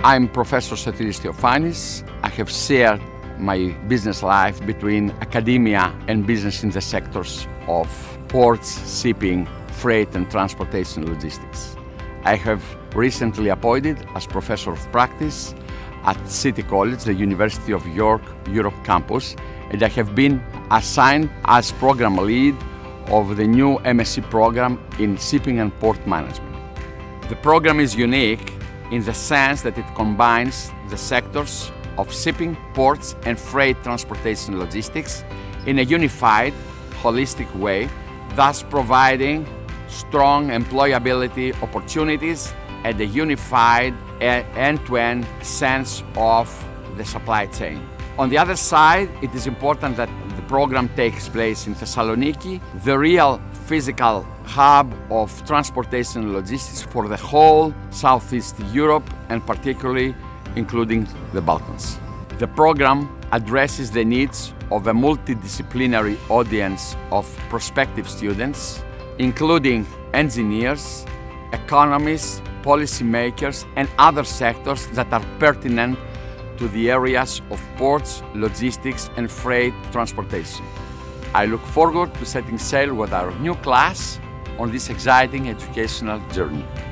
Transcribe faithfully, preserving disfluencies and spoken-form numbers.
I'm Professor Sotirios Theophanis. I have shared my business life between academia and business in the sectors of ports, shipping, freight and transportation logistics. I have recently appointed as Professor of Practice at City College, the University of York, Europe campus, and I have been assigned as program lead of the new M S c program in Shipping and Port Management. The program is unique in the sense that it combines the sectors of shipping, ports and freight transportation logistics in a unified, holistic way, thus providing strong employability opportunities and a unified end-to-end sense of the supply chain. On the other side, it is important that the program takes place in Thessaloniki, the real physical hub of transportation and logistics for the whole Southeast Europe and particularly including the Balkans. The program addresses the needs of a multidisciplinary audience of prospective students, including engineers, economists, policymakers and other sectors that are pertinent to the areas of ports, logistics and freight transportation. I look forward to setting sail with our new class on this exciting educational journey.